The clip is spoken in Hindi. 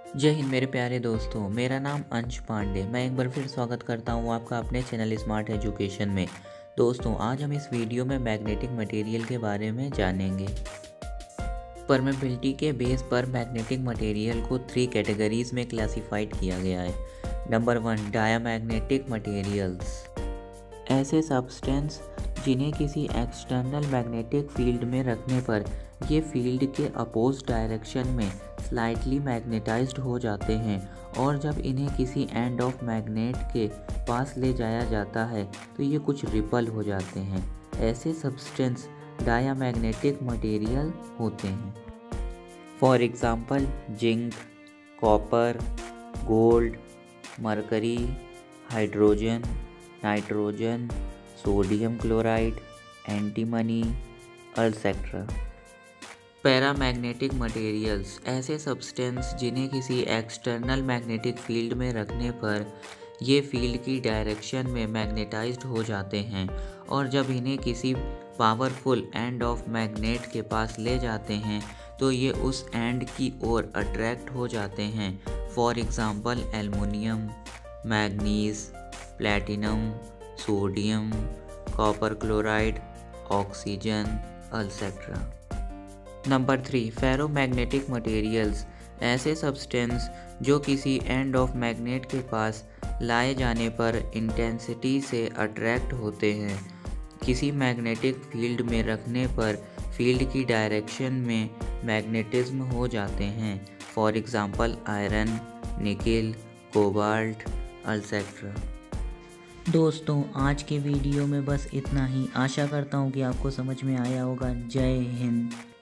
जय हिंद मेरे प्यारे दोस्तों। मेरा नाम अंश पांडे। मैं एक बार फिर स्वागत करता हूँ आपका अपने चैनल स्मार्ट एजुकेशन में। दोस्तों, आज हम इस वीडियो में मैग्नेटिक मटेरियल के बारे में जानेंगे। परमेबिलिटी के बेस पर मैग्नेटिक मटेरियल को 3 कैटेगरीज में क्लासिफाइड किया गया है। Number 1, diamagnetic materials. ऐसे सब्सटेंस जिन्हें किसी एक्सटर्नल मैग्नेटिक फील्ड में रखने पर ये फील्ड के अपोज डायरेक्शन में स्लाइटली मैग्नेटाइज्ड हो जाते हैं और जब इन्हें किसी एंड ऑफ मैग्नेट के पास ले जाया जाता है तो ये कुछ रिपल हो जाते हैं। ऐसे सब्सटेंस डायामैग्नेटिक मटेरियल होते हैं। For example zinc, copper, gold, mercury, hydrogen, nitrogen, sodium chloride, antimony, etcetera. Paramagnetic materials. ऐसे सब्सटेंस जिन्हें किसी एक्सटर्नल मैग्नेटिक फील्ड में रखने पर ये फील्ड की डायरेक्शन में मैग्नेटाइज्ड हो जाते हैं और जब इन्हें किसी पावरफुल एंड ऑफ मैग्नेट के पास ले जाते हैं तो ये उस एंड की ओर अट्रैक्ट हो जाते हैं। For example aluminium, manganese, platinum, sodium, copper chloride, oxygen, etcetera. Number 3, ferromagnetic materials. ऐसे सब्सटेंस जो किसी एंड ऑफ मैग्नेट के पास लाए जाने पर इंटेंसिटी से अट्रैक्ट होते हैं। किसी मैग्नेटिक फील्ड में रखने पर फील्ड की डायरेक्शन में मैग्नेटिज्म हो जाते हैं। For example iron, nickel, cobalt, etcetera. दोस्तों, आज के वीडियो में बस इतना ही। आशा करता हूँ कि आपको समझ में आया होगा। जय हिंद।